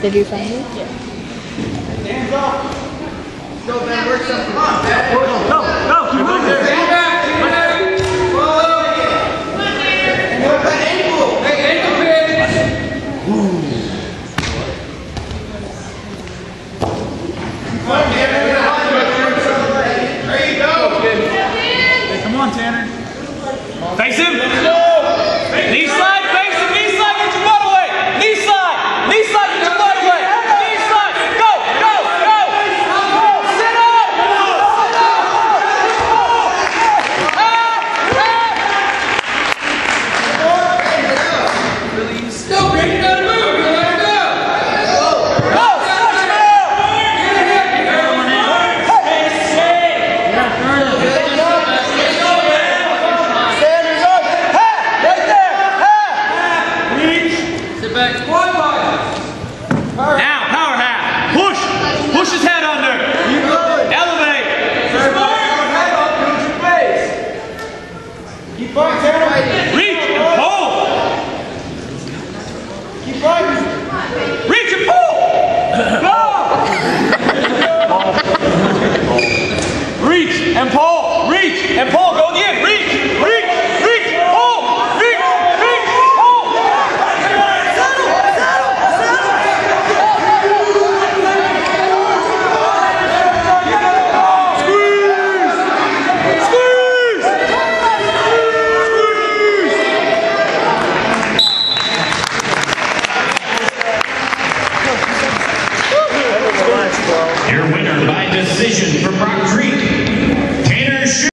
Did you find it? Yeah. Hands up. Go, Ben. Work something. Come on, Ben. Go. Keep moving. Keep back. Ankle. Hey, ankle pin. There you go. Hey, come on, Tanner. Face him. Let's go. Knee slide. Face him. Knee slide. Get your butt away. Knee slide. Knee slide. Get your butt away. Knee slide. Go. Sit up. Still breaking that move. Now, power half. Push. Push his head under. Elevate. Keep fighting, Tanner. Reach and pull. Keep fighting. Reach and pull. Go. Reach and pull. Reach and pull. Go again. Reach. Pull. Reach. Pull. Your winner by decision for Brock Creek.